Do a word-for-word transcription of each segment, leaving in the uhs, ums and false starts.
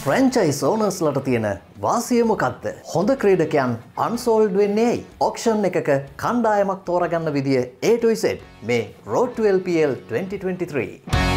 Franchise ඕනර්ස්ලට තියෙන වාසිය මොකක්ද? හොඳ ක්‍රීඩකයන් අන්සෝල්ඩ් වෙන්නේ ඇයි? ඔක්ෂන් එකක කණ්ඩායමක් තෝරගන්න විදිය A to Z මේ Road to L P L twenty twenty-three.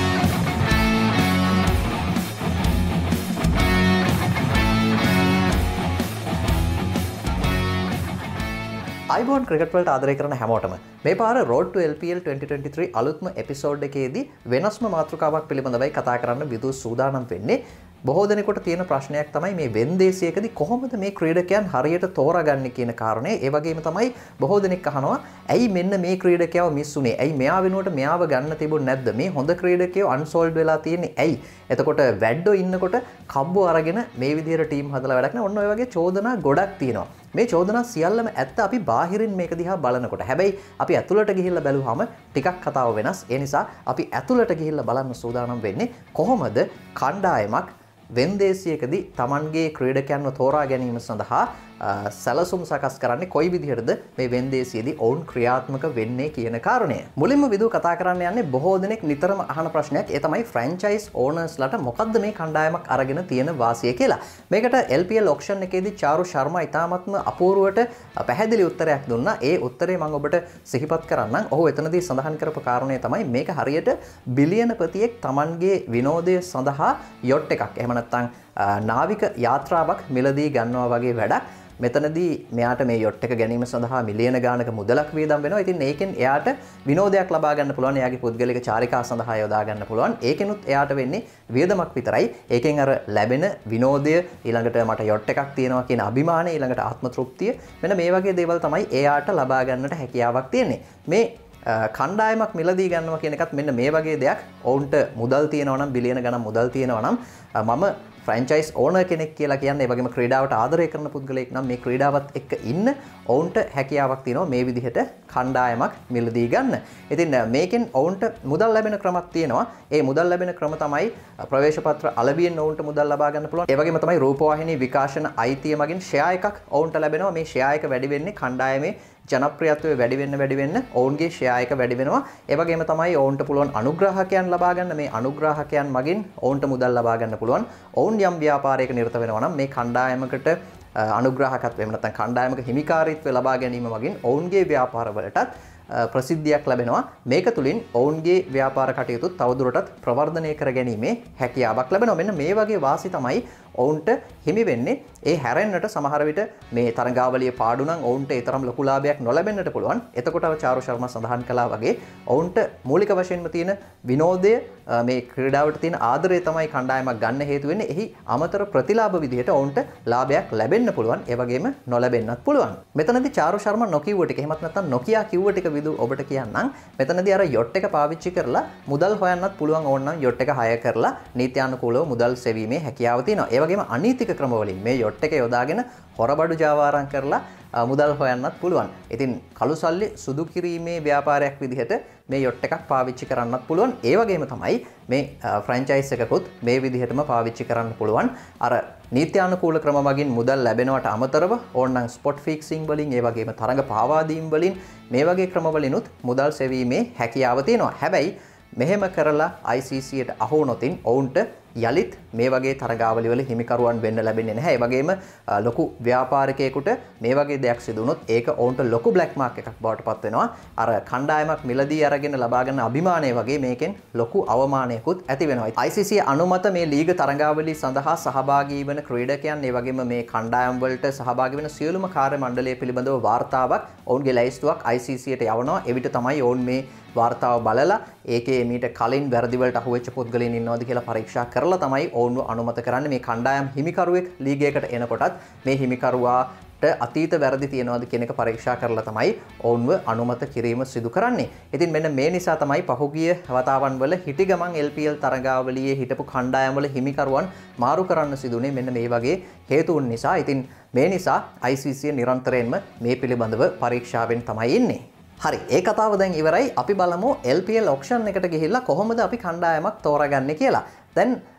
අයිබෝන් ක්‍රිකට් වලට ආදරය කරන හැමෝටම මේ පාර Road to L P L twenty twenty-three අලුත්ම එපිසෝඩ් එකේදී වෙනස්ම මාතෘකාවක් පිළිබඳවයි කතා කරන්න විදු සූදානම් වෙන්නේ. බොහෝ දෙනෙකුට තියෙන ප්‍රශ්නයක් තමයි මේ වෙන්දේසියකදී කොහොමද මේ ක්‍රීඩකයන් හරියට තෝරාගන්නේ කියන කාරණේ. ඒ වගේම තමයි බොහෝ දෙනෙක් අහනවා ඇයි මෙන්න මේ ක්‍රීඩකයව මිස් වුනේ? ඇයි මෙයා වෙනුවට මෙයාව ගන්න තිබුණ නැද්ද? මේ හොඳ ක්‍රීඩකයෝ අන්සෝල්ඩ් වෙලා තියෙන්නේ ඇයි? එතකොට වැඩ්ඩෝ ඉන්නකොට කබ්බෝ අරගෙන මේ විදිහට ටීම් හදලා වැඩක් නෑ. ඔන්න ඔය වගේ චෝදනා ගොඩක් තියෙනවා. මේ චෝදනා සියල්ලම ඇත්ත අපි බාහිරින් මේක දිහා බලනකොට. හැබැයි අපි ඇතුළට ගිහිල්ලා බැලුවාම ටිකක් කතාව වෙනස්. ඒ නිසා අපි ඇතුළට ගිහිල්ලා බලන්න සූදානම් වෙන්නේ කොහොමද කණ්ඩායමක් වෙන්දේසියකදී Tamanගේ ක්‍රීඩකයන්ව තෝරා ගැනීම සඳහා සැලසුම් සකස් කරන්නේ කොයි විදිහටද මේ වෙන්දේසියේදී ඔවුන් ක්‍රියාත්මක වෙන්නේ කියන කාරණය. මුලින්ම විදු කතා කරන්න යන්නේ බොහෝ දෙනෙක් නිතරම අහන ප්‍රශ්නයක්. ඒ තමයි ෆ්‍රැන්චයිස් ඕනර්ස්ලාට මොකද්ද මේ කණ්ඩායමක් අරගෙන තියෙන වාසිය කියලා. මේකට L P L ඔක්ෂන් එකේදී චාරු ශර්මා ඉතාමත්ම අපූර්වට පැහැදිලි උත්තරයක් දුන්නා. ඒ උත්තරේ මම ඔබට සිහිපත් කරන්නම්. ඔහු එතනදී සඳහන් කරපු කාරණය තමයි මේක හරියට බිලියන ප්‍රතියෙක් Tamanගේ විනෝදය සඳහා යොට් එකක්. එහෙම නැත්නම් නාවික යාත්‍රාවක් මිලදී ගන්නවා වගේ වැඩක්. මෙතනදී මෙයාට මේ යොට් එක ගැනීම සඳහා මිලියන ගානක මුදලක් වියදම් වෙනවා. ඉතින් ඒකෙන් එයාට විනෝදයක් ලබා ගන්න පුළුවන්. එයාගේ පුද්ගලික චාරිකා සඳහා යොදා ගන්න පුළුවන්. ඒකෙනුත් එයාට වෙන්නේ වියදමක් විතරයි. ඒකෙන් අර ලැබෙන විනෝදය ඊළඟට මට යොට් එකක් තියෙනවා කියන අභිමානය ඊළඟට ආත්ම තෘප්තිය මෙන්න මේ වගේ දේවල් තමයි එයාට ලබා ගන්නට හැකියාවක් තියෙන්නේ. මේ කණ්ඩායමක් මිලදී ගන්නවා කියන එකත් මෙන්න මේ වගේ දෙයක්. ඔවුන්ට මුදල් තියෙනවා නම් බිලියන ගණන් මුදල් තියෙනවා නම් මම ෆ්‍රැන්චයිස් ඕනර් කෙනෙක් කියලා කියන්නේ ඒ වගේම ක්‍රීඩාවට ආදරය කරන පුද්ගලයෙක් නම් මේ ක්‍රීඩාවත් එක්ක ඉන්න ඔවුන්ට හැකියාවක් තියෙනවා මේ විදිහට කණ්ඩායමක් මිලදී ගන්න. ඉතින් මේකෙන් ඔවුන්ට මුදල් ලැබෙන ක්‍රමක් තියෙනවා. ඒ මුදල් ලැබෙන ක්‍රම තමයි ප්‍රවේශ පත්‍ර අලවියෙන් ඔවුන්ට මුදල් ලබා ගන්න පුළුවන්. ඒ වගේම තමයි රූපවාහිනී විකාශන අයිතිය මගින් ෂෙයා එකක් ඔවුන්ට ලැබෙනවා. මේ ෂෙයා එක වැඩි වෙන්නේ කණ්ඩායමේ ජනප්‍රියත්වය වැඩි වෙන්න වැඩි වෙන්න ඔවුන්ගේ ෂෙයා එක වැඩි වෙනවා. ඒ වගේම තමයි ඔවුන්ට පුළුවන් අනුග්‍රාහකයන් ලබා ගන්න. මේ අනුග්‍රාහකයන් මගින් ඔවුන්ට මුදල් ලබා ගන්න පුළුවන්. ඔවුන් යම් ව්‍යාපාරයක නිරත වෙනවා නම් මේ කණ්ඩායමකට අනුග්‍රාහකත්වය එහෙම නැත්නම් කණ්ඩායමක හිමිකාරීත්වය ලබා ගැනීම මගින් ඔවුන්ගේ ව්‍යාපාරවලටත් ප්‍රසිද්ධියක් ලැබෙනවා. මේක තුලින් ඔවුන්ගේ ව්‍යාපාර කටයුතු තවදුරටත් ප්‍රවර්ධනය කර ගැනීමේ හැකියාවක් ලැබෙනවා. මෙන්න මේ වගේ වාසි තමයි ඔවුන්ට හිමි වෙන්නේ. ඒ හැරෙන්නට සමහර විට මේ තරගාවලිය පාඩු නම් ඔවුන්ට ඒ තරම් ලොකු ලාභයක් නොලැබෙන්නට පුළුවන්. එතකොට අර චාරු ශර්මා සඳහන් කළා වගේ ඔවුන්ට මූලික වශයෙන්ම තියෙන විනෝදය මේ ක්‍රීඩාවට තියෙන ආදරය තමයි කණ්ඩායමක් ගන්න හේතු වෙන්නේ. එහි අමතර ප්‍රතිලාභ විදිහට ඔවුන්ට ලාභයක් ලැබෙන්න පුළුවන්. ඒ වගේම නොලැබෙන්නත් පුළුවන්. මෙතනදී චාරු ශර්මා නොකියුව ටික එහෙමත් නැත්නම් නොකියා කිව්ව ටික විදු ඔබට කියන්නම්. මෙතනදී අර යොට් එක පාවිච්චි කරලා මුදල් හොයන්නත් පුළුවන්. ඕන නම් යොට් එක හය කරලා නීත්‍යානුකූලව මුදල් සෙවීමේ හැකියාව තියෙනවා. ඒ වගේම අනීතික ක්‍රම වලින් මේ යොට් එක යොදාගෙන හොරබඩු ජාවාරම් කරලා මුදල් හොයන්නත් පුළුවන්. ඉතින් කළු සල්ලි සුදු කිරීමේ ව්‍යාපාරයක් විදිහට මේ යොට් එකක් පාවිච්චි කරන්නත් පුළුවන්. ඒ වගේම තමයි මේ ෆ්‍රැන්චයිස් එකකුත් මේ විදිහටම පාවිච්චි කරන්න පුළුවන්. අර නීත්‍යානුකූල ක්‍රම මගින් මුදල් ලැබෙනවට අමතරව ඕනනම් ස්පොට් ෆික්සිං වලින් ඒ වගේම තරඟ පාවා දීම් වලින් මේ වගේ ක්‍රම වලිනුත් මුදල් සෙවීමේ හැකියාව තියෙනවා. හැබැයි මෙහෙම කරලා I C C යට අහු වුණොතින් ඔවුන්ට යලිත් මේ වගේ තරගාවලි වල හිමිකරුවන් වෙන්න ලැබෙන්නේ නැහැ. ඒ වගේම ලොකු ව්‍යාපාරිකයෙකුට මේ වගේ දෙයක් සිදු වුණොත් ඒක ඔවුන්ට ලොකු බ්ලැක් මාක් එකක් බවට පත් වෙනවා. අර කණ්ඩායමක් මිලදී අරගෙන ලබා ගන්න අභිමානය වගේ මේකෙන් ලොකු අවමානයකුත් ඇති වෙනවා. I C C අනුමත මේ ලීග තරගාවලි සඳහා සහභාගී වන ක්‍රීඩකයන් ඒ වගේම මේ කණ්ඩායම් වලට සහභාගී වෙන සියලුම කාර්ය මණ්ඩලය පිළිබඳව වාර්තාවක් ඔවුන්ගේ ලැයිස්තුවක් I C C යට යවනවා. එවිට තමයි ඔවුන් මේ වාර්තාව බලලා ඒකේ මීට කලින් වැරදි වලට අහුවෙච්ච පුද්ගලයන් ඉන්නවද කියලා පරීක්ෂා කරලා තමයි ඔවුන්ව අනුමත කරන්නේ. මේ කණ්ඩායම් හිමිකරුවෙක් ලීගයකට එනකොටත් මේ හිමිකරුවාට අතීත වැරදි තියෙනවද කියන එක පරීක්ෂා කරලා තමයි ඔවුන්ව අනුමත කිරීම සිදු කරන්නේ. ඉතින් මෙන්න මේ නිසා තමයි පහුගිය වතාවන් වල හිටි ගමන් L P L තරගාවලියේ හිටපු කණ්ඩායම් වල හිමිකරුවන් මාරු කරන්න සිදුනේ මෙන්න මේ වගේ හේතුන් නිසා. ඉතින් මේ නිසා I C C නිරන්තරයෙන්ම මේ පිළිබඳව පරීක්ෂාවෙන් තමයි ඉන්නේ. හරි ඒ කතාව දැන් ඉවරයි. අපි බලමු L P L ඔක්ෂන් එකට ගිහිල්ලා කොහොමද අපි කණ්ඩායමක් තෝරාගන්නේ කියලා. දැන්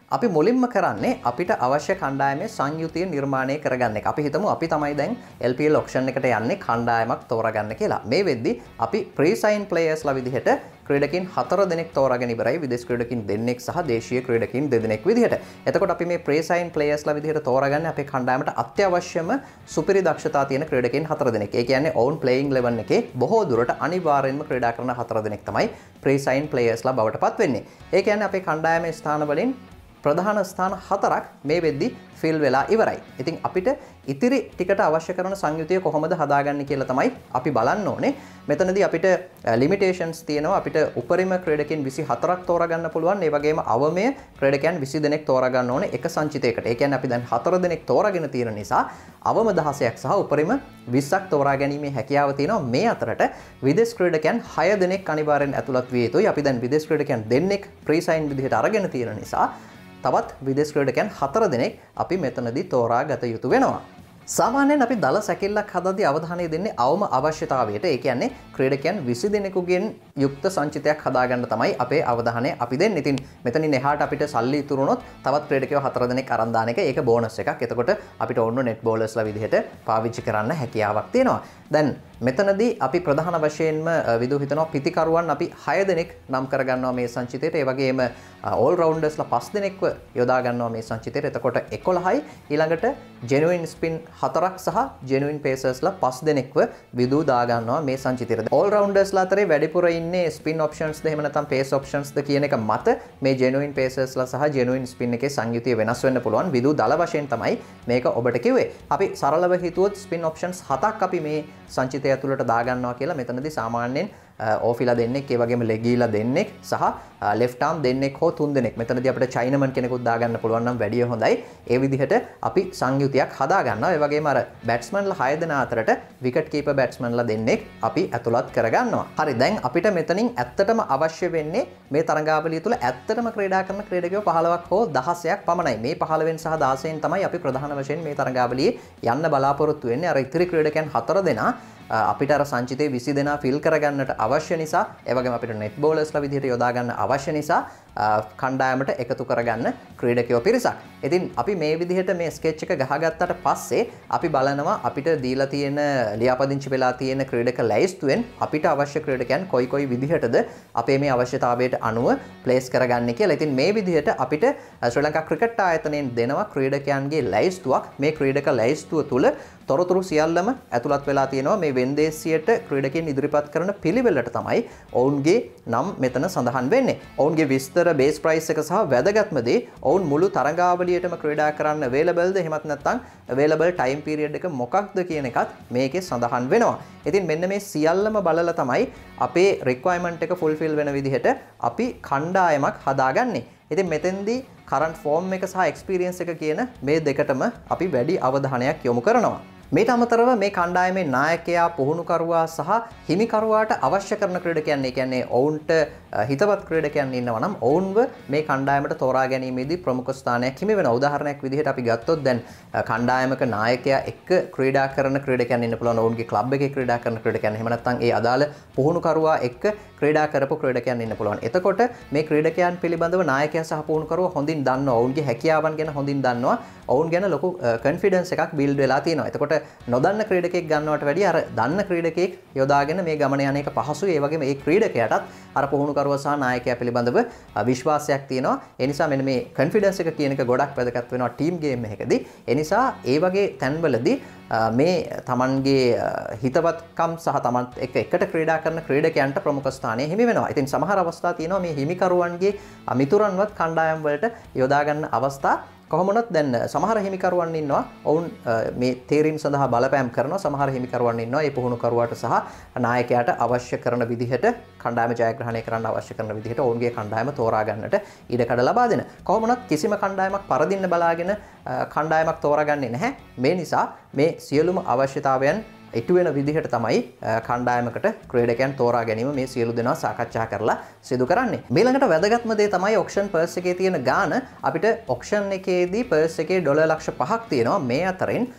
අපි මුලින්ම කරන්නේ අපිට අවශ්‍ය කණ්ඩායමේ සංයුතිය නිර්මාණය කරගන්න එක. අපි හිතමු අපි තමයි දැන් L P L auction එකට යන්නේ කණ්ඩායමක් තෝරගන්න කියලා. මේ වෙද්දි අපි pre-sign players ලා විදිහට ක්‍රීඩකින් හතර දෙනෙක් තෝරාගෙන ඉවරයි. විදේශ ක්‍රීඩකින් දෙන්නෙක් සහ දේශීය ක්‍රීඩකින් දෙදෙනෙක් විදිහට. එතකොට අපි මේ pre-sign players ලා විදිහට තෝරාගන්නේ අපේ කණ්ඩායමට අත්‍යවශ්‍යම සුපිරි දක්ෂතා තියෙන ක්‍රීඩකින් හතර දෙනෙක්. ඒ කියන්නේ ඔවුන් playing eleven එකේ බොහෝ දුරට අනිවාර්යෙන්ම ක්‍රීඩා කරන හතර දෙනෙක් තමයි pre-sign players ලා බවට පත් වෙන්නේ. ඒ කියන්නේ අපේ කණ්ඩායමේ ස්ථාන වලින් ප්‍රධාන ස්ථාන හතරක් මේ වෙද්දි ෆිල් වෙලා ඉවරයි. ඉතින් අපිට ඉතිරි ටිකට අවශ්‍ය කරන සංයුතිය කොහොමද හදාගන්නේ කියලා තමයි අපි බලන්න ඕනේ. මෙතනදී අපිට ලිමිටේෂන්ස් තියෙනවා. අපිට උපරිම ක්‍රීඩකින් විසි හතරක් තෝරගන්න පුළුවන්. ඒ වගේම අවමය ක්‍රීඩකයන් විසි දෙනෙක් තෝරගන්න ඕනේ එක සංචිතයකට. ඒ කියන්නේ අපි දැන් හතර දෙනෙක් තෝරාගෙන තියෙන නිසා අවම දහසක් සහ උපරිම විස්සක් තෝරා ගැනීමේ හැකියාව තියෙනවා. මේ අතරට විදේශ ක්‍රීඩකයන් හය දෙනෙක් අනිවාර්යෙන් ඇතුළත් විය යුතුයි. අපි දැන් විදේශ ක්‍රීඩකයන් දෙන්නෙක් ප්‍රී-සයින් විදිහට අරගෙන තියෙන නිසා තවත් විදේශ ක්‍රීඩකයන් හතර දෙනෙක් අපි මෙතනදී තෝරා ගත යුතු වෙනවා. සාමාන්‍යයෙන් අපි දල සැකිල්ලක් හදද්දී අවධානය දෙන්නේ අවම අවශ්‍යතාවයට. ඒ කියන්නේ ක්‍රීඩකයන් විසි දෙනෙකුගෙන් යුක්ත සංචිතයක් හදාගන්න තමයි අපේ අවධානය අපි දෙන්නේ. ඉතින් මෙතනින් එහාට අපිට සල්ලි ඉතුරු වුණොත් තවත් ක්‍රීඩකයෝ හතර දෙනෙක් අරන් දාන එක ඒක බෝනස් එකක්. එතකොට අපිට ඕන්න නෙට් බෝලර්ස්ලා විදිහට පාවිච්චි කරන්න හැකියාවක් තියෙනවා. දැන් මෙතනදී අපි ප්‍රධාන වශයෙන්ම විදු හිතනවා පිතිකරුවන් අපි හය දෙනෙක් නම් කරගන්නවා මේ සංචිතයට. ඒ වගේම all roundersලා පස් දෙනෙක්ව යොදා ගන්නවා මේ සංචිතයට. එතකොට එකොළහයි. ඊළඟට genuine spin හතරක් සහ genuine pacers ලා පස් දෙනෙක්ව විදු දා ගන්නවා මේ සංචිතයට. all rounders ලා අතරේ වැඩිපුර ඉන්නේ spin options ද එහෙම නැත්නම් pace options ද කියන එක මත මේ genuine pacers ලා සහ genuine spin එකේ සංයුතිය වෙනස් වෙන්න පුළුවන්. විදු දල වශයෙන් තමයි මේක ඔබට කිව්වේ. අපි සරලව හිතුවොත් spin options හතක් අපි මේ සංචිතය ඇතුළට දාගන්නවා කියලා. මෙතනදී සාමාන්‍යයෙන් ඕෆිලා දෙන්නෙක්, ඒ වගේම ලෙගීලා දෙන්නෙක් සහ left arm දෙන්නෙක් හෝ තුන් දෙනෙක්. මෙතනදී අපිට චයිනමන් කෙනෙකුත් දාගන්න පුළුවන් නම් වැඩිය හොඳයි. ඒ විදිහට අපි සංයුතියක් හදා ගන්නවා. ඒ වගේම අර බැට්ස්මන්ලා හය දෙනා අතරට විකට් කීපර් බැට්ස්මන්ලා දෙන්නෙක් අපි ඇතුළත් කරගන්නවා. හරි, දැන් අපිට මෙතනින් ඇත්තටම අවශ්‍ය වෙන්නේ මේ තරඟාවලිය තුළ ඇත්තටම ක්‍රීඩා කරන ක්‍රීඩකයෝ පහළොවක් හෝ දහසක් පමණයි. මේ පහළවෙන් සහ දහසෙන් තමයි අපි ප්‍රධාන වශයෙන් මේ තරඟාවලියේ යන්න බලාපොරොත්තු වෙන්නේ. අර ඉතිරි ක්‍රීඩකයන් හතර දෙනා අපිට අර සංචිතේ විසි දෙනා ෆිල් කරගන්නට අවශ්‍ය නිසා, ඒ වගේම අපිට නෙට් බෝලර්ස්ලා විදිහට යොදා ගන්න අවශ්‍ය නිසා කණ්ඩායමට එකතු කරගන්න ක්‍රීඩකයෝ පිරිසක්. ඉතින් අපි මේ විදිහට මේ ස්කෙච් එක ගහගත්තට පස්සේ අපි බලනවා අපිට දීලා තියෙන ලියාපදිංචි වෙලා තියෙන ක්‍රීඩක ලැයිස්තුවෙන් අපිට අවශ්‍ය ක්‍රීඩකයන් කොයි කොයි විදිහටද අපේ මේ අවශ්‍යතාවයට අනුව ප්ලේස් කරගන්නේ කියලා. ඉතින් මේ විදිහට අපිට ශ්‍රී ලංකා ක්‍රිකට් ආයතනයෙන් දෙනවා ක්‍රීඩකයන්ගේ ලැයිස්තුවක්. මේ ක්‍රීඩක ලැයිස්තුව තුල තොරතුරු සියල්ලම ඇතුළත් වෙලා තියෙනවා. මේ වෙන්දේසියට ක්‍රීඩකයන් ඉදිරිපත් කරන පිළිවෙලට තමයි ඔවුන්ගේ නම් මෙතන සඳහන් වෙන්නේ. ඔවුන්ගේ විස්තර, බේස් ප්‍රයිස් එක සහ වැදගත්ම දේ ඔවුන් මුළු තරඟාවලියටම ක්‍රීඩා කරන්න අවේලබල්ද එහෙමත් නැත්නම් අවේලබල් ටයිම් පීරියඩ් එක මොකක්ද කියන එකත් මේකේ සඳහන් වෙනවා. ඉතින් මෙන්න මේ සියල්ලම බලලා තමයි අපේ රික්වයර්මන්ට් එක ෆුල්ෆිල් වෙන විදිහට අපි කණ්ඩායමක් හදාගන්නේ. ඉතින් මෙතෙන්දී කරන්ට් ෆෝම් එක සහ එක්ස්පීරියන්ස් එක කියන මේ දෙකටම අපි වැඩි අවධානයක් යොමු කරනවා. මේට අමතරව මේ කණ්ඩායමේ නායකයා, පුහුණුකරුවා සහ හිමිකරුවාට අවශ්‍ය කරන ක්‍රීඩකයන්, ඒ කියන්නේ ඔවුන්ට හිතවත් ක්‍රීඩකයන් ඉන්නවා නම් ඔවුන්ව මේ කණ්ඩායමට තෝරා ගැනීමේදී ප්‍රමුඛ ස්ථානයක් හිමි වෙනවා. උදාහරණයක් විදිහට අපි ගත්තොත් දැන් කණ්ඩායමක නායකයා එක්ක ක්‍රීඩා කරන ක්‍රීඩකයන් ඉන්න පුළුවන්. ඔවුන්ගේ ක්ලබ් එකේ ක්‍රීඩා කරන ක්‍රීඩකයන්, එහෙම නැත්නම් ඒ අදාළ පුහුණුකරුවා එක්ක ක්‍රීඩා කරපු ක්‍රීඩකයන් ඉන්න පුළුවන්. එතකොට මේ ක්‍රීඩකයන් පිළිබඳව නායකයා සහ පුහුණුකරුවා හොඳින් දන්නවා. ඔවුන්ගේ හැකියාවන් ගැන හොඳින් දන්නවා. ඔවුන් ගැන ලොකු කොන්ෆිඩන්ස් එකක් බිල්ඩ් වෙලා තියෙනවා. එතකොට නොදන්න ක්‍රීඩකෙක් ගන්නවට වැඩිය අර දන්න ක්‍රීඩකෙක් යොදාගෙන මේ ගමන යන එක පහසුයි. ඒ වගේම ඒ ක්‍රීඩකයාටත් අර පුහුණුකරුවා සහ නායකයා පිළිබඳව විශ්වාසයක් තියෙනවා. ඒ නිසා මෙන්න මේ කොන්ෆිඩන්ස් එක කියන එක ගොඩක් වැදගත් වෙනවා ටීම් ගේම් එකකදී. ඒ නිසා ඒ වගේ තැන්වලදී මේ තමන්ගේ හිතවත්කම් සහ තමන්ත් එක්ක එකට ක්‍රීඩා කරන ක්‍රීඩකයන්ට ප්‍රමුඛ ස්ථානය හිමි වෙනවා. ඉතින් සමහර අවස්ථා තියෙනවා මේ හිමිකරුවන්ගේ මිතුරන්වත් කණ්ඩායම් වලට යොදා ගන්න අවස්ථා. කොහොම වුණත් දැන් සමහර හිමිකරුවන් ඉන්නවා ඔවුන් මේ තේරීම් සඳහා බලපෑම් කරනවා. සමහර හිමිකරුවන් ඉන්නවා ඒ පුහුණුකරුවාට සහ නායකයාට අවශ්‍ය කරන විදිහට කණ්ඩායම ජයග්‍රහණය කරන්න අවශ්‍ය කරන විදිහට ඔවුන්ගේ කණ්ඩායම තෝරා ගන්නට ඉඩකඩ ලබා දෙන. කොහොම වුණත් කිසිම කණ්ඩායමක් පරදින්න බලාගෙන කණ්ඩායමක් තෝරාගන්නේ නැහැ. මේ නිසා මේ සියලුම අවශ්‍යතාවයන් ඉටු වෙන විදිහට තමයි කණ්ඩායමකට ක්‍රීඩකයන් තෝරා ගැනීම මේ සියලු දෙනා සාකච්ඡා කරලා සිදු කරන්නේ. ඊළඟට වැදගත්ම දේ තමයි ඔක්ෂන් පර්ස් එකේ තියෙන ගාන. අපිට ඔක්ෂන් එකේදී පර්ස් එකේ ඩොලර් ලක්ෂ පහක් තියෙනවා. මේ අතරින්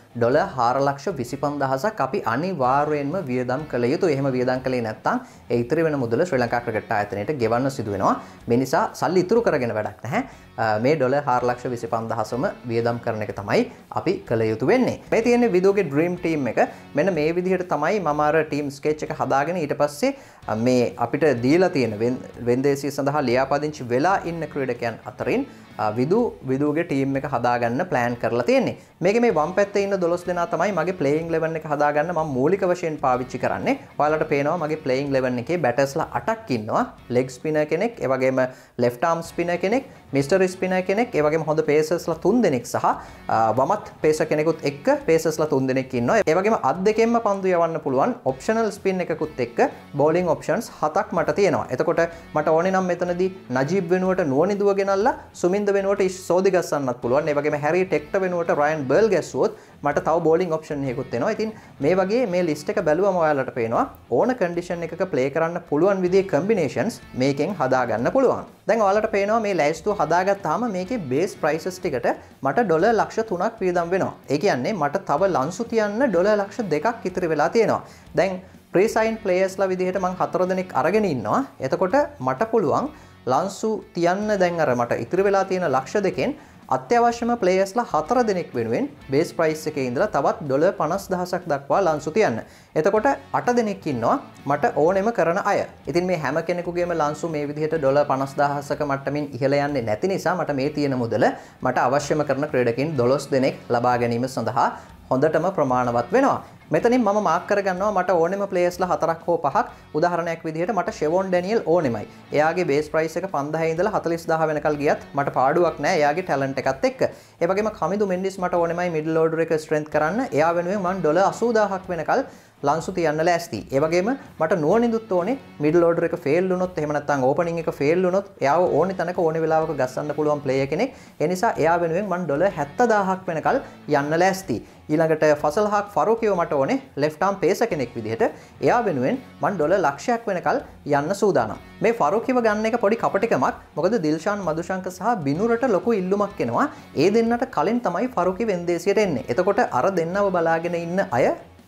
ඩොලර් හාරලක්ෂ විසිපන්දාහසක් අපි අනිවාර්යයෙන්ම වියදම් කළ යුතුයි. එහෙම වියදම් කළේ නැත්නම් ඒ ඉතිරි වෙන මුදල ශ්‍රී ලංකා ක්‍රිකට් ආයතනයට ගෙවන්න සිදු වෙනවා. මේ නිසා සල්ලි ඉතුරු කරගෙන වැඩක් නැහැ. මේ ඩොලර් හාරලක්ෂ විසිපන්දාහසම වියදම් කරන එක තමයි අපි කළ යුතු වෙන්නේ. මේ තියෙන්නේ විදුගේ ඩ්‍රීම් ටීම් එක. මෙන්න මේ විදිහට තමයි මම අර ටීම් ස්කෙච් එක හදාගෙන ඊට පස්සේ මේ අපිට දීලා තියෙන වෙන්දේසිය සඳහා ලියාපදිංචි වෙලා ඉන්න ක්‍රීඩකයන් අතරින් විදු විදුගේ ටීම් එක හදාගන්න ප්ලෑන් කරලා තියෙන්නේ. මේකේ මේ වම් පැත්තේ ඉන්න දොළොස් දෙනා තමයි මගේ ප්ලේයිං ඉලෙවන් එක හදාගන්න මම මූලික වශයෙන් පාවිච්චි කරන්නේ. ඔයාලට පේනවා මගේ ප්ලේයිං ඉලෙවන් එකේ බැටර්ස්ලා අටක් ඉන්නවා. ලෙග් ස්පිනර් කෙනෙක්, ඒ වගේම ලෙෆ්ට් ආර්ම් ස්පිනර් කෙනෙක්, මිස්ටර් ස්පිනර් කෙනෙක්, ඒ වගේම හොඳ පේසර්ස්ලා තුන් දෙනෙක් සහ වමත් පේසර් කෙනෙකුත් එක්ක පේසර්ස්ලා තුන් දෙනෙක් ඉන්නවා. ඒ වගේම අත් දෙකෙන්ම පන්දු යවන්න පුළුවන් ඔප්ෂනල් ස්පින් එකකුත් එක්ක බෝලිං ඔප්ෂන්ස් හතක් මට තියෙනවා. එතකොට මට ඕනේ නම් මෙතනදී නජීබ් වෙනුවට නුවණිදුව ගෙනල්ලා සුමින්ද වෙනුවට සෝදි ගස්සන්නත් පුළුවන්. ඒ වගේම හැරි ටෙක්ට වෙනුවට රයන් බර්ල් ගැස්සුවොත් මට තව බෝලිං ඔප්ෂන් එකකුත් එනවා. ඉතින් මේ වගේ මේ ලිස්ට් එක බැලුවම ඔයාලට පේනවා ඕන කන්ඩිෂන් එකක ප්ලේ කරන්න පුළුවන් විදිහේ කම්බිනේෂන්ස් මේකෙන් හදාගන්න පුළුවන්. දැන් ඔයාලට පේනවා මේ ලැයිස්තුව හදාගත්තාම මේකේ බේස් ප්‍රයිසස් ටිකට මට ඩොලර් ලක්ෂ තුනක් වියදම් වෙනවා. ඒ කියන්නේ මට තව ලන්සු තියන්න ඩොලර් ලක්ෂ දෙකක් ඉතිරි වෙලා තියෙනවා. දැන් ප්‍රීසයින් ප්ලේයර්ස්ලා විදිහට මම හතර දෙනෙක් අරගෙන ඉන්නවා. එතකොට මට පුළුවන් ලන්සු තියන්න දැන් අර මට ඉතිරි වෙලා තියෙන ලක්ෂ දෙකෙන් අත්‍යවශ්‍යම ප්ලේයර්ස්ලා හතර දෙනෙක් වෙනුවෙන් බේස් ප්‍රයිස් එකේ ඉඳලා තවත් ඩොලර් පනස් දහසක් දක්වා ලන්සු තියන්න. එතකොට අට දෙනෙක් ඉන්නවා මට ඕනෙම කරන අය. ඉතින් මේ හැම කෙනෙකුගේම ලන්සු මේ විදිහට ඩොලර් පනස් දහසක මට්ටමින් ඉහළ යන්නේ නැති නිසා මට මේ තියෙන මුදල මට අවශ්‍යම කරන ක්‍රීඩකින් දොළොස් දෙනෙක් ලබා ගැනීම සඳහා හොඳටම ප්‍රමාණවත් වෙනවා. මෙතනින් මම මාක් කරගන්නවා මට ඕනෙම ප්ලේයර්ස්ලා හතරක් හෝ පහක්. උදාහරණයක් විදිහට මට ෂෙවොන් ඩැනියල් ඕනෙමයි. එයාගේ බේස් ප්‍රයිස් එක පන්දාහේ ඉඳලා හතළිස් දහස් වෙනකල් ගියත් මට පාඩුවක් නැහැ එයාගේ ටැලන්ට් එකත් එක්ක. ඒ වගේම කමිදු මෙන්ඩිස් මට ඕනෙමයි මිඩල් ඕඩර් එක ස්ට්‍රෙන්ත් කරන්න. එයා වෙනුවෙන් මම ඩොලර් අසූ දහසක් වෙනකල් ලන්සු තියන්න ලෑස්ති. ඒ වගේම මට නුවණිදුත් ඕනේ මිඩල් ඕඩර් එක ෆේල් වුණොත් එහෙම නැත්නම් ඕපනින් එක ෆේල් වුණොත් එයාව ඕනි තැනක ඕනි වෙලාවක ගස්සන්න පුළුවන් ප්ලේයර් කෙනෙක්. ඒ නිසා එයා වෙනුවෙන් මම ඩොලර් හැත්තෑ දහසක් වෙනකල් යන්න ලෑස්ති. ඊළඟට ෆසල් හක් ෆරූකියෝ මට ඕනේ ලෙෆ්ට් ආම් පේසර් කෙනෙක් විදිහට. එයා වෙනුවෙන් මම ඩොලර් ලක්ෂයක් වෙනකල් යන්න සූදානම්. මේ ෆරූකියව ගන්න එක පොඩි කපටිකමක්. මොකද දිල්ෂාන් මදුශංක සහ බිනුරට ලොකු ඉල්ලුමක් එනවා. ඒ දෙන්නට කලින් තමයි ෆරූකි වෙන්දේසියට එන්නේ. එතකොට අර දෙන්නව බලාගෙන ඉන්න අය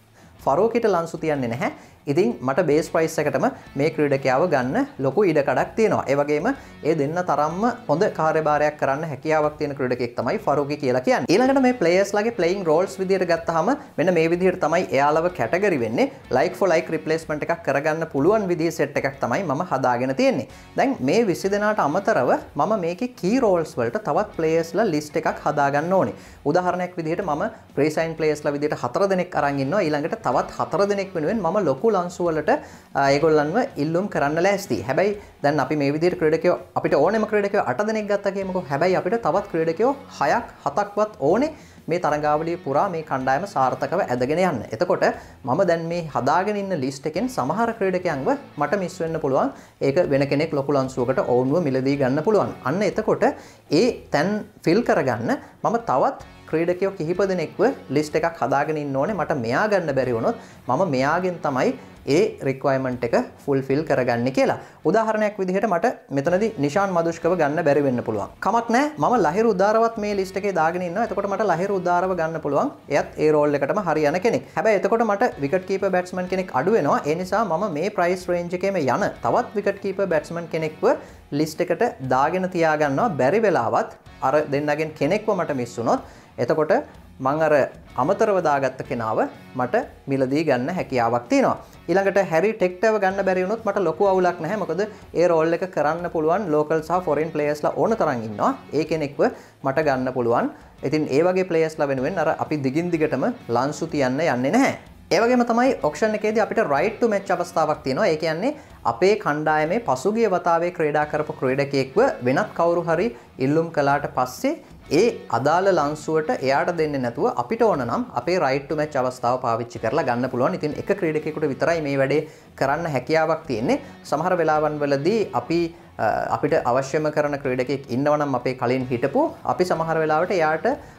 ෆරෝකිට ලන්සු තියන්නේ නැහැ. ඉතින් මට බේස් ප්‍රයිස් එකටම මේ ක්‍රීඩකයාව ගන්න ලොකු ඉඩකඩක් තියෙනවා. ඒ වගේම ඒ දෙන්න තරම්ම හොඳ කාර්යභාරයක් කරන්න හැකියාවක් තියෙන ක්‍රීඩකෙක් තමයි ෆරෝකි කියලා කියන්නේ. ඊළඟට මේ ප්ලේයර්ස්ලාගේ ප්ලේයිං රෝල්ස් විදියට ගත්තාම මෙන්න මේ විදියට තමයි එයාලව කැටගරි වෙන්නේ. ලයික් ෆෝ ලයික් රිප්ලේස්මන්ට් එකක් කරගන්න පුළුවන් විදිහේ සෙට් එකක් තමයි මම හදාගෙන තියෙන්නේ. දැන් මේ විසි දෙනාට අමතරව මම මේකේ කී රෝල්ස් වලට තවත් ප්ලේයර්ස්ලා ලිස්ට් එකක් හදාගන්න ඕනේ. උදාහරණයක් විදිහට මම ප්‍රීසයින් ප්ලේයර්ස්ලා විදිහට හතර දෙනෙක් අරන් ඉන්නවා. ඊළඟට තවත් හතර දෙනෙක් වෙනුවෙන් මම ලොකු ලන්සු වලට ඒගොල්ලන්ව ඉල්ලුම් කරන්න ලෑස්ති. හැබැයි දැන් අපි මේ විදිහට ක්‍රීඩකයෝ අපිට ඕනෙම ක්‍රීඩකයෝ අට දෙනෙක් ගත්තා කියමුකෝ. හැබැයි අපිට තවත් ක්‍රීඩකයෝ හයක් හතක්වත් ඕනේ මේ තරඟාවලිය පුරා මේ කණ්ඩායම සාර්ථකව ඇදගෙන යන්න. එතකොට මම දැන් මේ හදාගෙන ඉන්න ලිස්ට් එකෙන් සමහර ක්‍රීඩකයන්ව මට මිස් වෙන්න පුළුවන්. ඒක වෙන කෙනෙක් ලොකු ලන්සුවකට ඕන්ව මිලදී ගන්න පුළුවන්. අන්න එතකොට ඒ තැන් ෆිල් කරගන්න මම තවත් ක්‍රීඩකයෝ කිහිප දෙනෙක්ව ලිස්ට් එකක් හදාගෙන ඉන්න ඕනේ. මට මෙයා ගන්න බැරි වුණොත් මම මෙයාගෙන් තමයි ඒ රික්වයර්මන්ට් එක ෆුල්ෆිල් කරගන්නේ කියලා. උදාහරණයක් විදිහට මට මෙතනදී නිෂාන් මදුෂ්කව ගන්න බැරි වෙන්න පුළුවන්. කමක් නැහැ. මම ලහිරු උදාරවත් මේ ලිස්ට් එකේ දාගෙන ඉන්නවා. එතකොට මට ලහිරු උදාරව ගන්න පුළුවන්. එයත් ඒ රෝල් එකටම හරියන කෙනෙක්. හැබැයි එතකොට මට විකට් කීපර් බැට්ස්මන් කෙනෙක් අඩු වෙනවා. ඒ නිසා මම මේ ප්‍රයිස් රේන්ජ් එකේම යන තවත් විකට් කීපර් බැට්ස්මන් කෙනෙක්ව ලිස්ට් එකට දාගෙන තියාගන්නවා. බැරි වෙලාවත් අර දෙන්නගෙන් කෙනෙක්ව මට මිස් වුණොත් එතකොට මං අර අමතරව දාගත්ත කෙනාව මට මිලදී ගන්න හැකියාවක් තියෙනවා. ඊළඟට හැරි ටෙක්ටව ගන්න බැරි වුණොත් මට ලොකු අවුලක් නැහැ. මොකද ඒ රෝල් එක කරන්න පුළුවන් ලෝකල් සහ ෆොරෙන් ප්ලේයර්ස්ලා ඕන තරම් ඉන්නවා. ඒ කෙනෙක්ව මට ගන්න පුළුවන්. ඉතින් ඒ වගේ ප්ලේයර්ස්ලා වෙනුවෙන් අර අපි දිගින් දිගටම ලන්සු තියන්න යන්නේ නැහැ. ඒ වගේම තමයි ඔක්ෂන් එකේදී අපිට රයිට් ටු මැච් අවස්ථාවක් තියෙනවා. ඒ කියන්නේ අපේ කණ්ඩායමේ පසුගිය වතාවේ ක්‍රීඩා කරපු ක්‍රීඩකයෙක්ව වෙනත් කවුරු හරි ඉල්ලුම් කළාට පස්සේ ඒ අදාළ ලන්සුවට එයාට දෙන්නේ නැතුව අපිට ඕන නම් අපේ රයිට් ටු මැච් අවස්ථාව පාවිච්චි කරලා ගන්න පුළුවන්. ඉතින් එක ක්‍රීඩකයෙකුට විතරයි මේ වැඩේ කරන්න හැකියාවක් තියෙන්නේ. සමහර වෙලාවන් වලදී අපි අපිට අවශ්‍යම කරන ක්‍රීඩකයෙක් ඉන්නවනම් අපේ කලින් හිටපු අපි සමහර වෙලාවට එයාට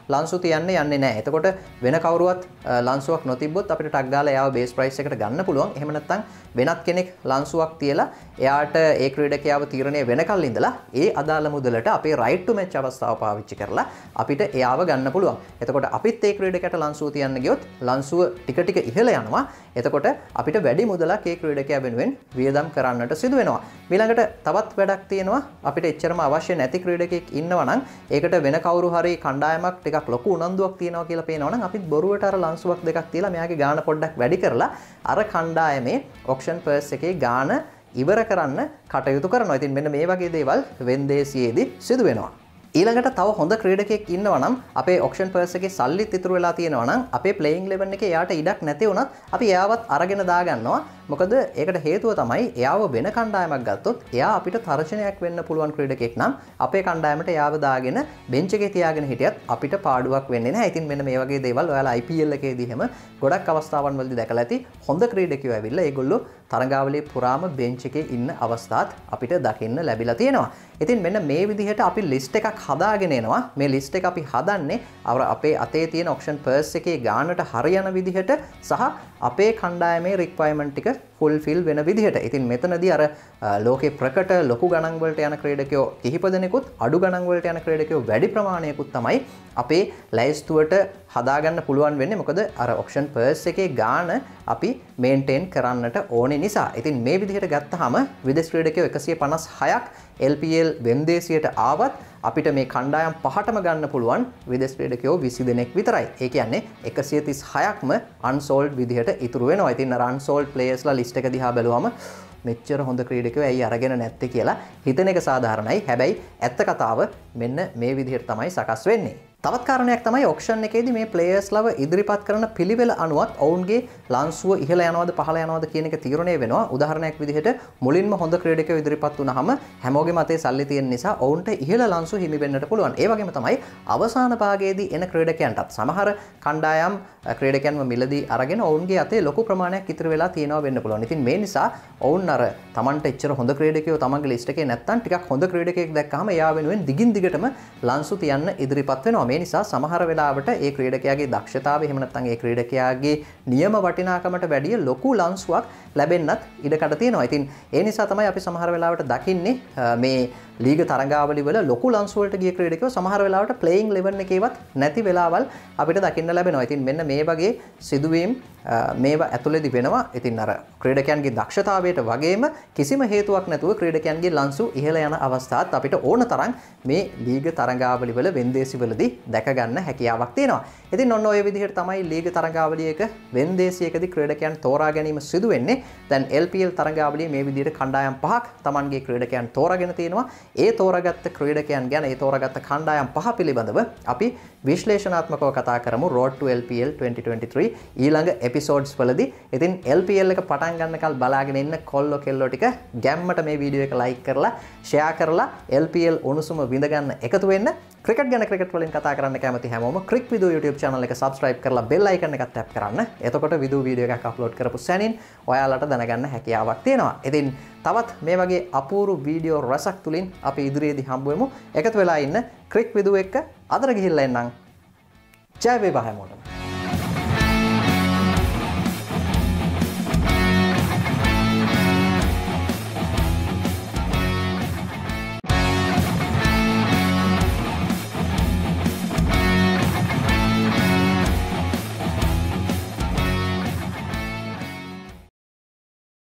ලන්සු තියන්නේ යන්නේ නැහැ. එතකොට වෙන කවුරුවත් ලන්සුවක් නොතිබ්බොත් අපිට ටක් ගාලා එයාව බේස් ප්‍රයිස් එකට ගන්න පුළුවන්. එහෙම නැත්නම් වෙනත් කෙනෙක් ලන්සුවක් තියලා එයාට ඒ ක්‍රීඩකයාව තීරණය වෙනකල් ඉඳලා ඒ අදාළ මුදලට අපේ රයිට් ටු මැච් අවස්ථාව පාවිච්චි කරලා අපිට එයාව ගන්න පුළුවන්. එතකොට අපිත් ඒ ක්‍රීඩකයාට ලන්සුව තියන්න ගියොත් ලන්සුව ටික ටික ඉහළ යනවා. එතකොට අපිට වැඩි මුදලක් ඒ ක්‍රීඩකයා වෙනුවෙන් වියදම් කරන්නට සිදු වෙනවා. ඊළඟට තවත් වැඩක් තියෙනවා. අපිට එච්චරම අවශ්‍ය නැති ක්‍රීඩකයෙක් ඉන්නවා නම් ඒකට වෙන කවුරු හරි කණ්ඩායමක් ටිකක් ලොකු උනන්දුවක් තියනවා කියලා පේනවා නම් අපිත් බොරුවට අර ලන්සුවක් දෙකක් තියලා මෙයාගේ ගාණ පොඩ්ඩක් වැඩි කරලා අර කණ්ඩායමේ ඔක්ෂන් පර්ස් එකේ ගාණ ඉවර කරන්න කටයුතු කරනවා. ඉතින් මෙන්න මේ වගේ දේවල් වෙන්දේසියේදී සිදු වෙනවා. ඊළඟට තව හොඳ ක්‍රීඩකයෙක් ඉන්නවා නම් අපේ ඔක්ෂන් පර්ස් එකේ සල්ලිත් ඉතුරු වෙලා තියෙනවා නම් අපේ ප්ලේයිං ඉලෙවන් එකේ එයාට ඉඩක් නැති වුණත් අපි එයාවත් අරගෙන දාගන්නවා. මොකද ඒකට හේතුව තමයි එයාව වෙන කණ්ඩායමක් ගත්තොත් එයා අපිට තර්ජනයක් වෙන්න පුළුවන් ක්‍රීඩකයෙක් නම් අපේ කණ්ඩායමට එයාව දාගෙන බෙන්ච් එකේ තියාගෙන හිටියත් අපිට පාඩුවක් වෙන්නේ නැහැ. ඉතින් මෙන්න මේ වගේ දේවල් ඔයාලා I P L එකේදී හැම ගොඩක් අවස්ථාවන් වලදී දැකලා ඇති. හොඳ ක්‍රීඩකයෝ ඇවිල්ලා ඒගොල්ලෝ තරගාවලියේ පුරාම බෙන්ච් එකේ ඉන්න අවස්ථාත් අපිට දකින්න ලැබිලා තියෙනවා. ඉතින් මෙන්න මේ විදිහට අපි ලිස්ට් එකක් හදාගෙන එනවා. මේ ලිස්ට් එක අපි හදන්නේ අර අපේ අතේ තියෙන ඔක්ෂන් පර්ස් එකේ ගානට හරියන විදිහට සහ අපේ කණ්ඩායමේ රික්වයර්මන්ට් ටික ෆුල්ෆිල් වෙන විදිහට. ඉතින් මෙතනදී අර ලෝකේ ප්‍රකට ලොකු ගණන් වලට යන ක්‍රීඩකයෝ කිහිප දෙනෙකුත් අඩු ගණන් වලට යන ක්‍රීඩකයෝ වැඩි ප්‍රමාණයකුත් තමයි අපේ ලැයිස්තුවට හදාගන්න පුළුවන් වෙන්නේ. මොකද අර ඔක්ෂන් පර්ස් එකේ ගාන අපි මේන්ටේන් කරන්නට ඕනේ නිසා. ඉතින් මේ විදිහට ගත්තාම විදේශ ක්‍රීඩකයෝ එකසිය පනස් හයක් L P L වෙන්දේසියට ආවත් අපිට මේ කණ්ඩායම් පහටම ගන්න පුළුවන් විදේශ ක්‍රීඩකයෝ විසි දෙනෙක් විතරයි. ඒ කියන්නේ එකසිය තිස් හයක්ම අන්සෝල්ඩ් විදිහට ඉතුරු වෙනවා. ඉතින් අර අන්සෝල්ඩ් ප්ලේයර්ස්ලා ලිස්ට් එක දිහා බැලුවම මෙච්චර හොඳ ක්‍රීඩකයෝ ඇයි අරගෙන නැත්තේ කියලා හිතන එක සාධාරණයි. හැබැයි ඇත්ත කතාව මෙන්න මේ විදිහට තමයි සකස් වෙන්නේ. තවත් කාරණයක් තමයි ඔක්ෂන් එකේදී මේ ප්ලේයර්ස්ලව ඉදිරිපත් කරන පිළිවෙල අනුවත් ඔවුන්ගේ ලන්සුව ඉහළ යනවද පහළ යනවද කියන එක තීරණය වෙනවා. උදාහරණයක් විදිහට මුලින්ම හොඳ ක්‍රීඩකයෝ ඉදිරිපත් වුණාම හැමෝගෙම අතේ සල්ලි තියෙන නිසා ඔවුන්ට ඉහළ ලන්සුව හිමි වෙන්නට පුළුවන්. ඒ වගේම තමයි අවසාන භාගයේදී එන ක්‍රීඩකයන්ටත් සමහර කණ්ඩායම් ක්‍රීඩකයන්ව මිලදී අරගෙන ඔවුන්ගේ අතේ ලොකු ප්‍රමාණයක් ඉතුරු වෙලා තියෙනවා වෙන්න පුළුවන්. ඉතින් මේ නිසා ඔවුන් අර Tamanට එච්චර හොඳ ක්‍රීඩකයෝ තමන්ගේ ලිස්ට් එකේ නැත්තම් ටිකක් හොඳ ක්‍රීඩකයෙක් දැක්කහම එයා වෙනුවෙන් දිගින් දිගටම ලන්සු තියන්න ඉදිරිපත් වෙනවා. මේ නිසා සමහර වෙලාවට ඒ ක්‍රීඩකයාගේ දක්ෂතාවය එහෙම නැත්නම් ඒ ක්‍රීඩකයාගේ නියම වටිනාකමට වැඩිය ලොකු ලන්සුවක් ලැබෙන්නත් ඉඩකඩ තියෙනවා. ඉතින් ඒ නිසා තමයි අපි සමහර වෙලාවට දකින්නේ මේ ලීග තරගාවලි වල ලොකු ලන්සු වලට ගිය ක්‍රීඩකයෝ සමහර වෙලාවට ප්ලේයිං ඉලෙවන් එකේවත් නැති වෙලාවල් අපිට දකින්න ලැබෙනවා. ඉතින් මෙන්න මේ වගේ සිදුවීම් මේවා ඇතුළේදී වෙනවා. ඉතින් අර ක්‍රීඩකයන්ගේ දක්ෂතාවයට වගේම කිසිම හේතුවක් නැතුව ක්‍රීඩකයන්ගේ ලන්සු ඉහළ යන අවස්ථාත් අපිට ඕන තරම් මේ ලීග තරගාවලි වල වෙන්දේසිවලදී දැක ගන්න හැකියාවක් තියෙනවා. ඉතින් ඔන්න ඔය විදිහට තමයි ලීග තරගාවලියක වෙන්දේසියකදී ක්‍රීඩකයන් තෝරා ගැනීම සිදු වෙන්නේ. දැන් L P L තරගාවලියේ මේ විදිහට කණ්ඩායම් පහක් Tamanගේ ක්‍රීඩකයන් තෝරාගෙන තියෙනවා. ඒ තෝරාගත්ත ක්‍රීඩකයන් ගැන ඒ තෝරාගත්ත කණ්ඩායම් පහ පිළිබඳව අපි විශ්ලේෂණාත්මකව කතා කරමු Road to L P L twenty twenty-three ඊළඟ එපිසෝඩ්ස් වලදී. ඉතින් L P L එක පටන් ගන්නකල් බලාගෙන ඉන්න කොල්ලෝ කෙල්ලෝ ටික ගැම්මට මේ වීඩියෝ එක ලයික් කරලා ෂෙයා කරලා L P L උණුසුම විඳ ගන්න එකතු වෙන්න. ක්‍රිකට් ගැන ක්‍රිකට් වලින් කතා කරන්න කැමති හැමෝම Crick Vidu YouTube channel එක subscribe කරලා bell icon එකත් tap කරන්න. එතකොට Vidu වීඩියෝ එකක් අප්ලෝඩ් කරපු සැනින් ඔයාලට දැනගන්න හැකියාවක් තියෙනවා. ඉතින් තවත් මේ වගේ අපූර්ව වීඩියෝ රසක් තුලින් අපි ඉදිරියේදී හම්බ වෙමු. එකතු වෙලා ඉන්න Crick Vidu එක්ක අදට ගිහිල්ලා එන්නම්. ජය වේවා හැමෝටම.